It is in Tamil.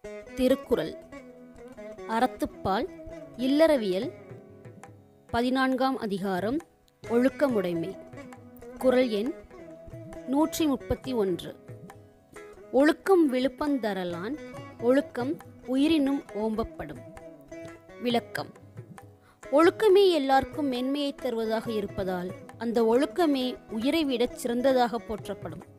திருக்குறள் அறத்துப்பால் இல்லறவியல் 14ஆம் அதிகாரம் ஒழுக்கமுடைமை. குறள் எண் 131. ஒழுக்கம் விழுப்பந்தரலான் ஒழுக்கம் உயிரினும் ஓம்பப்படும். விளக்கம்: ஒழுக்கமே எல்லாருக்கும் மென்மையை தருவதாக இருப்பதால் அந்த ஒழுக்கமே உயிரை விடச் சிறந்ததாக போற்றப்படும்.